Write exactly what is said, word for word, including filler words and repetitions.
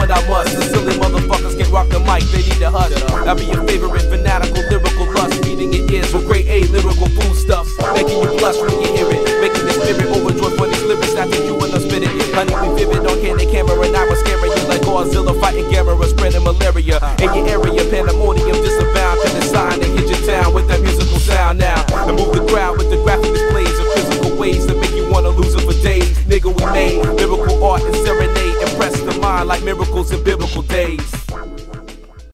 but I must. The silly motherfuckers can't rock the mic, they need a hush. I'll be your favorite fanatical lyrical lust, feeding your ears with grade A lyrical foodstuffs, making you blush when you hear it, making your spirit overjoyed for these lyrics. I think you when I spit it, honey, we vivid on candid camera, and I was scaring you like Godzilla fighting Gamera, spreading malaria in your area. Pandemonium disavound, can design and hit your town with that musical sound now, and move the crowd with the graphic displays of physical ways that make you wanna lose it for days. Nigga, we made lyrical art and serenade, impress the mind like miracles in biblical days.